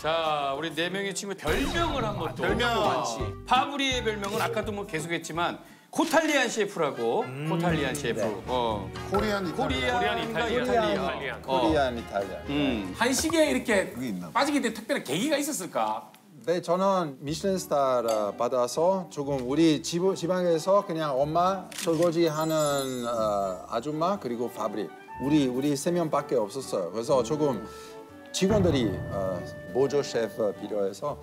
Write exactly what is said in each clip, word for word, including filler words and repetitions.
자, 우리 네 명의 친구 별명을 한번 또. 별명 많지. 파브리의 별명은 아까도 뭐 계속했지만 코탈리안 셰프라고. 음. 코탈리안 셰프. 네. 어. 코리안 이탈리안. 코리안 이탈리안. 이탈리안. 코리안 이탈리안. 음. 한식에 이렇게 있나? 빠지게 된 특별한 계기가 있었을까? 네, 저는 미슐랭 스타 받아서 조금 우리 집, 지방에서 그냥 엄마 설거지 하는 어, 아줌마 그리고 파브리 우리 우리 세 명밖에 없었어요. 그래서 조금 직원들이 어, 보조 셰프 필요해서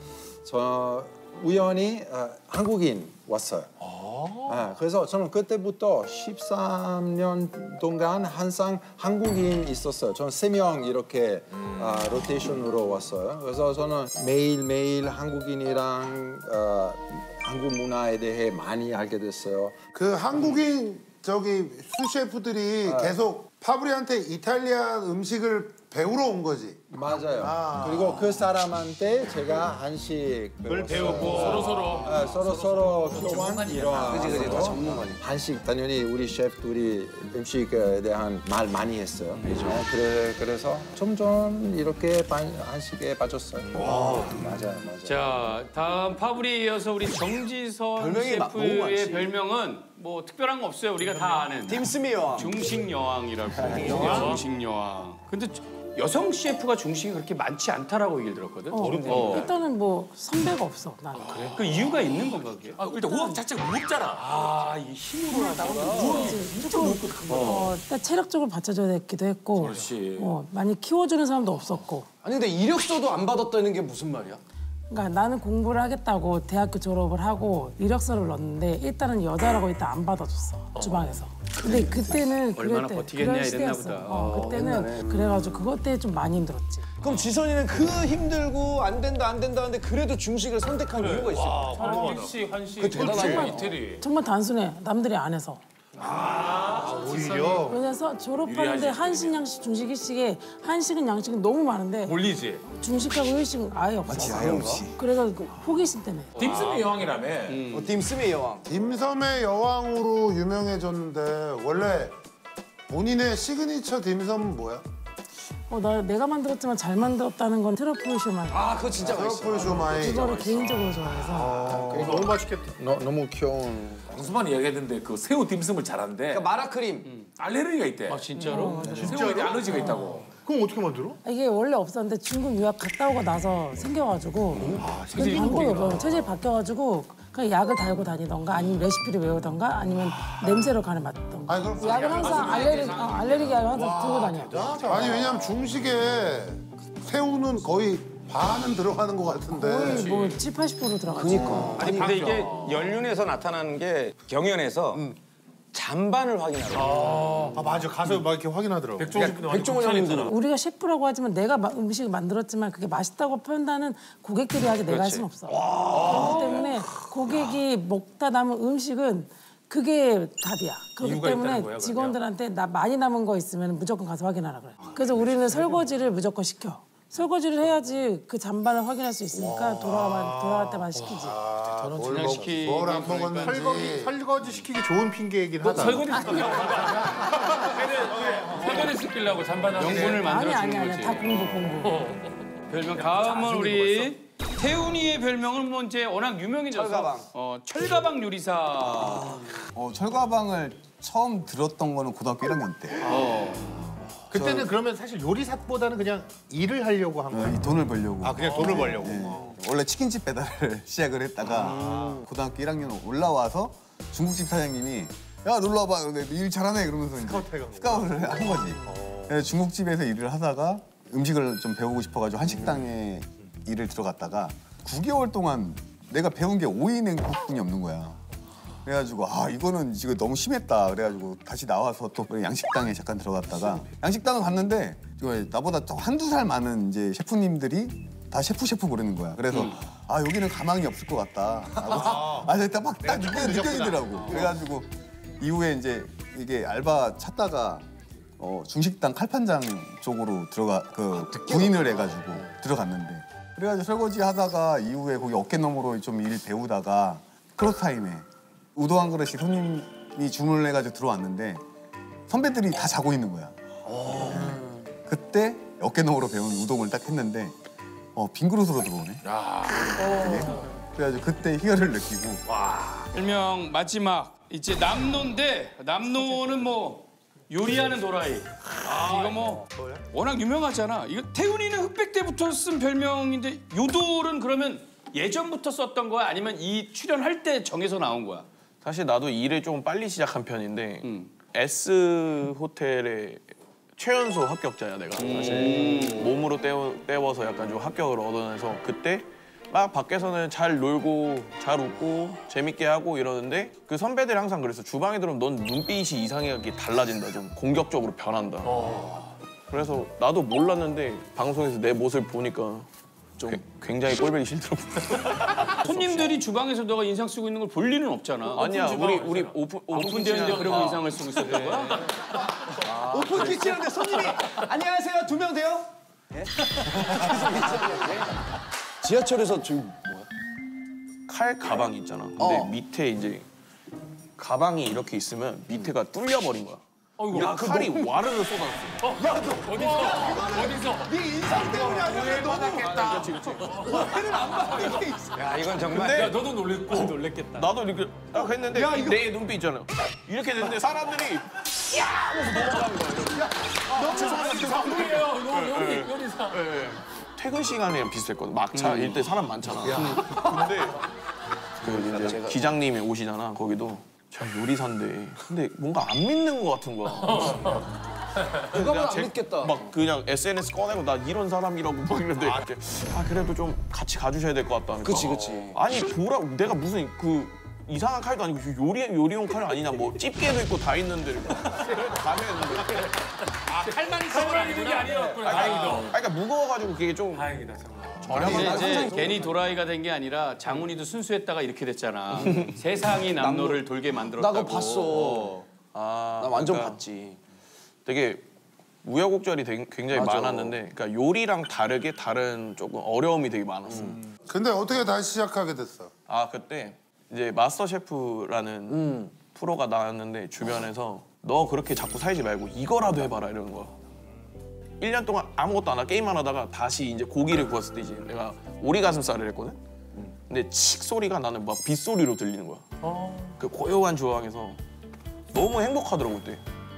저 우연히 어, 한국인 왔어요. 네, 그래서 저는 그때부터 십삼 년 동안 항상 한국인 있었어요. 저는 세 명 이렇게 음. 어, 로테이션으로 왔어요. 그래서 저는 매일매일 한국인이랑 어, 한국 문화에 대해 많이 알게 됐어요. 그 한국인 저기 수셰프들이 계속 파브리한테 이탈리아 음식을 배우러 온 거지. 맞아요. 아. 그리고 그 사람한테 제가 한식을 배우고 서로 서로. 네, 서로 서로 교환 이런. 그지 그지 다 전문가니. 한식 당연히 우리 셰프들이 음식에 대한 말 많이 했어요. 그죠? 네, 그래 그래서 점점 이렇게 한식에 빠졌어요. 와. 맞아요, 맞아요. 자, 다음 파브리에 이어서 우리 정지선 별명이 마- 너무 많지. 셰프의 별명은 뭐 특별한 거 없어요. 우리가 다 아는. 딤스미 여왕. 중식 여왕이라고. 중식 여왕. 근데 여성 셰프가 중식이 그렇게 많지 않다라고 얘기를 들었거든. 어, 어. 일단은 뭐 선배가 없어 나는. 그래? 그 이유가 있는 건가 그게? 아, 일단 우악 자체가 무겁잖아. 아, 이게 힘으로 하다가. 조금 어, 일단 체력적으로 받쳐줘야 됐기도 했고, 그렇지. 어, 많이 키워주는 사람도 없었고. 아니 근데 이력서도 안 받았다는 게 무슨 말이야? 그러니까 나는 공부를 하겠다고 대학교 졸업을 하고 이력서를 넣었는데 일단은 여자라고 일단 안 받아줬어 주방에서. 근데 그때는 얼마나 그럴 때, 버티겠냐 그런 이랬나 시대였어. 보다. 어, 그때는 그래가지고 그것 때문에 좀 많이 힘들었지. 그럼 지선이는 그 힘들고 안 된다 안 된다 하는데 그래도 중식을 선택한 이유가 있어. 한식, 한식. 대단하다. 정말 이태리. 정말 단순해. 남들이 안 해서. 오히려. 그래서 졸업하는데 한식, 양식, 중식, 일식에 한식은 양식은 너무 많은데 몰리지. 중식하고 일식은 아예 없어. 아예 없이. 그래서 그 호기심 때문에. 딤스미 여왕이라며. 어, 딤스미 여왕. 딤섬의 여왕으로 유명해졌는데 원래 본인의 시그니처 딤섬은 뭐야? 어, 나 내가 만들었지만 잘 만들었다는 건 트러플 쇼만. 아 그거 진짜 맛있어. 트러플 쇼마이. 그거를 개인적으로 좋아해서. 너무 맛있겠다. 너, 너무 귀여운. 방수만 이야기했는데 그 새우 딤섬을 잘하는데 그러니까 마라크림. 알레르기가 있대. 아, 진짜로? 새우에 알러지가 있다고. 그럼 어떻게 만들어? 이게 원래 없었는데 중국 유학 갔다 오고 나서 생겨가지고 그 방법이 없어요. 체질이 바뀌어가지고 그냥 약을 달고 다니던가 아니면 레시피를 외우던가 아니면 냄새로 간을 맡던가. 아니, 그럼 약은 항상 알레르기, 어, 알레르기 약을 항상 들고 다녀. 아니 왜냐면 중식에 새우는 거의 반은 들어가는 것 같은데. 거의 뭐 칠십, 팔십 퍼센트 들어가지. 아니 근데 이게 연륜에서 나타나는 게 경연에서 잔반을 확인하거든요. 아 맞아 가서 막 이렇게 확인하더라고. 백종원 형님도. 우리가 셰프라고 하지만 내가 마- 음식을 만들었지만 그게 맛있다고 판단은 고객들이 하지 내가 할 수는 없어. 그렇기 때문에 고객이 먹다 남은 음식은 그게 답이야. 그렇기 이유가 있다는 때문에 거야, 직원들한테 나 많이 남은 거 있으면 무조건 가서 확인하라 그래. 그래서 우리는 설거지를 무조건 시켜. 설거지를 해야지 그 잔반을 확인할 수 있으니까 돌아가 돌아갈 때만 시키지. 저는 그냥 시키. 뭘안 먹었는지. 설거지, 설거지 시키기 좋은 핑계이긴 하다. 설거지 시키려고. 설거지 시키려고 잔반 명분을 아니 만들어 아니 주는 아니 거지. 다 공부 공부. 별명 다음은 우리 태훈이의 별명은 뭐 이제 워낙 유명해져서 철가방. 어, 철가방 요리사. 어, 철가방을 처음 들었던 거는 고등학교 일 학년 때. 어. 그때는 그러면 사실 요리사보다는 그냥 일을 하려고 한 거야? 이 돈을 벌려고. 아 그냥 돈을 벌려고? 예. 원래 치킨집 배달을 시작을 했다가 고등학교 일 학년 올라와서 중국집 사장님이 야 놀러 와봐. 근데 일 잘하네 그러면서 이제 스카우트를 한 거지. 그래서 중국집에서 일을 하다가 음식을 좀 배우고 싶어가지고 한식당에 일을 들어갔다가 구 개월 동안 내가 배운 게 오이 냉국뿐이 없는 거야. 그래가지고 아 이거는 지금 너무 심했다. 그래가지고 다시 나와서 또 양식당에 잠깐 들어갔다가 양식당을 갔는데 나보다 또 한두 살 많은 이제 셰프님들이 다 셰프 셰프 부르는 거야. 그래서 아 여기는 가망이 없을 것 같다. 아 일단 막딱 느껴지더라고. 그래가지고 이후에 이제 이게 알바 찾다가 어, 중식당 칼판장 쪽으로 들어가 그 구인을 해가지고 들어갔는데 그래가지고 설거지 하다가 이후에 거기 어깨너머로 좀 일 배우다가 크로스 타임에 우도 한 그릇이 손님이 주문을 해가지고 들어왔는데 선배들이 다 자고 있는 거야. 그때 어깨너머로 배운 우동을 딱 했는데 어, 빈 그릇으로 들어오네. 그래가지고 그때 희열을 느끼고. 일명 마지막 이제 남노인데 남노는 뭐 요리하는 도라이. 아, 이거 뭐 워낙 유명하잖아. 이거 태훈이는 흑백 때부터 쓴 별명인데 요돌은 그러면 예전부터 썼던 거야? 아니면 이 출연할 때 정해서 나온 거야? 사실 나도 일을 좀 빨리 시작한 편인데 음. S 호텔의 최연소 합격자야 내가 사실 몸으로 때워, 때워서 약간 좀 합격을 얻어내서 그때 막 밖에서는 잘 놀고 잘 웃고 재밌게 하고 이러는데 그 선배들이 항상 그랬어. 주방에 들어오면 넌 눈빛이 이상하게 달라진다. 좀 공격적으로 변한다. 그래서 나도 몰랐는데 방송에서 내 모습을 보니까 좀 굉장히 꼴보기 싫더라고. 손님들이 주방에서 너가 인상 쓰고 있는 걸 볼 리는 없잖아. 아니야 우리 우리 오픈 오픈되는데 그러고 인상을 쓰고 있었던 거야? 오픈 키친인데 손님이 안녕하세요 두 명 돼요? 예? 지하철에서 지금 뭐야? 칼 가방이 있잖아. 근데 어. 밑에 이제 가방이 이렇게 있으면 밑에가 뚫려버린 거야. 야, 칼이 와르르 쏟아졌어. 네 인상 때문에 아니야 너무 와를 안 받는 게 있어. 야 이건 정말. 근데 너도 놀랬고 놀랬겠다. 나도 이렇게 딱 했는데 야, 이거- 내 눈빛 있잖아. 이렇게 됐는데 사람들이 야! 하면서 넘어가는 거야. 너무 죄송합니다. 요리 요리사. 퇴근 시간이랑 비슷했거든. 막차 이때 사람 많잖아. 근데 그 이제 기장님이 오시잖아. 거기도 저 요리사인데 근데 뭔가 안 믿는 것 같은 거야. 누가 봐도 안 제- 믿겠다. 막 그냥 에스엔에스 꺼내고 나 이런 사람이라고 막 이러는데 이렇게 아 그래도 좀 같이 가주셔야 될 것 같다. 하니까. 그치, 그치. 아니 보라 내가 무슨 그 이상한 칼도 아니고 요리 요리용 칼 아니냐 뭐 집게도 있고 다 있는데 다 했는데. 아, 칼만 칼만 있는 게 아니었구나. 다행이다. 아 그러니까 무거워가지고 그게 좀 다행이다 정말. 근데 이제 괜히 도라이가 된 게 아니라 장훈이도 순수했다가 이렇게 됐잖아. 세상이 남노를 돌게 나 만들었다고. 그거 봤어. 아, 나 완전 그러니까 봤지. 되게 우여곡절이 되게 굉장히 맞아. 많았는데 그러니까 요리랑 다르게 다른 조금 어려움이 되게 많았어. 근데 어떻게 다시 시작하게 됐어? 아 그때 이제 마스터 셰프라는 음. 프로가 나왔는데 주변에서 너 그렇게 자꾸 살지 말고 이거라도 해봐라 이러는 거야. 일 년 동안 아무것도 안 하고 게임만 하다가 다시 이제 고기를 구웠을 때 이제 내가 오리가슴살을 했거든. 근데 칙 소리가 나는 막 빗소리로 들리는 거야. 그 고요한 주방에서 너무 행복하더라고 그때.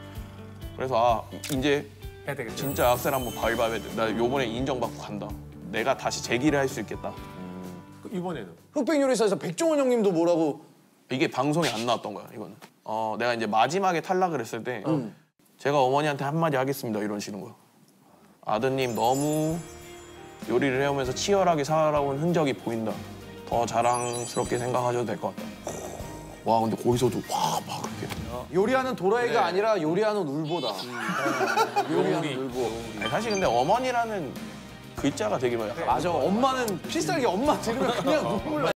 그래서 아 이- 이제 해야 되겠다. 진짜 악셀 한번 가위바위보 해야 돼. 나 요번에 인정받고 간다. 내가 다시 재기를 할 수 있겠다. 이번에는 흑백 요리사에서 백종원 형님도 뭐라고 이게 방송에 안 나왔던 거야 이거는. 어 내가 이제 마지막에 탈락을 했을 때 제가 어머니한테 한마디 하겠습니다 이러시는 거야. 아드님 너무 요리를 해오면서 치열하게 살아온 흔적이 보인다. 더 자랑스럽게 생각하셔도 될 것 같다. 와 근데 거기서도 와 막 그렇게. 요리하는 도라이가 아니라 요리하는 울보다. 요리하는 울보. 아니, 사실 근데 어머니라는 글자가 되게 막 약간 맞아. 엄마는 필살기 엄마 들으면 그냥 눈물 나.